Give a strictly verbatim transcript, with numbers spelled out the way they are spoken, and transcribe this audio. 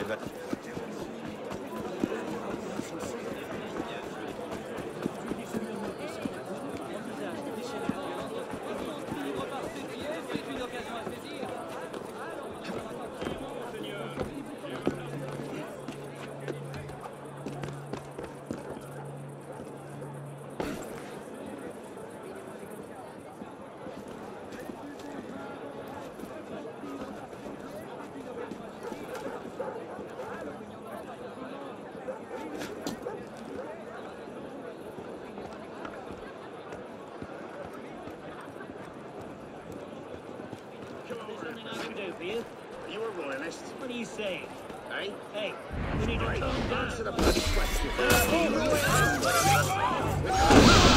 va... You? You a royalist? What are you saying? Hey? Hey, we need to Right, calm down. answer the bloody question.